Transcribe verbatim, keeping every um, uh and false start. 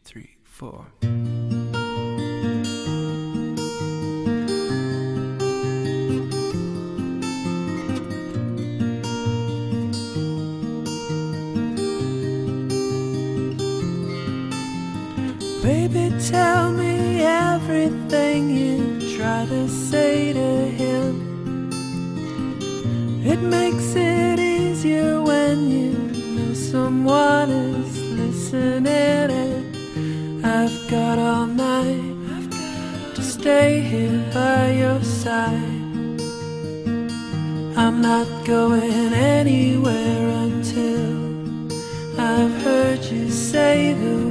three, four. Baby, tell me everything you try to say to him. It makes it easier when you know someone is listening, and I've got all night to stay here by your side. I'm not going anywhere until I've heard you say the